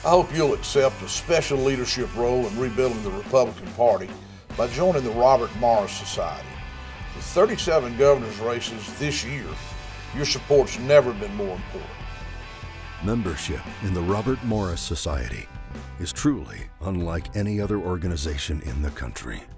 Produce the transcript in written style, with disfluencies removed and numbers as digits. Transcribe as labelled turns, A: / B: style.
A: I hope you'll accept a special leadership role in rebuilding the Republican Party by joining the Robert Morris Society. With 37 governor's races this year, your support's never been more important.
B: Membership in the Robert Morris Society is truly unlike any other organization in the country.